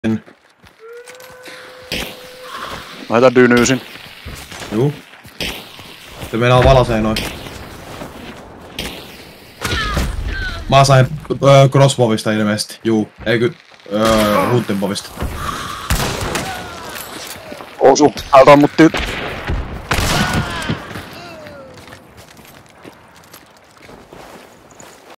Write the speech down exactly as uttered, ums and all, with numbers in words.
Mä heitän dynyysin. Juu. Se meinaa valasee noin. Mä sain öö, crossbowista ilmeisesti. Juu. Eikö öö, huntinbowista. Osu. Täältä ammuttiin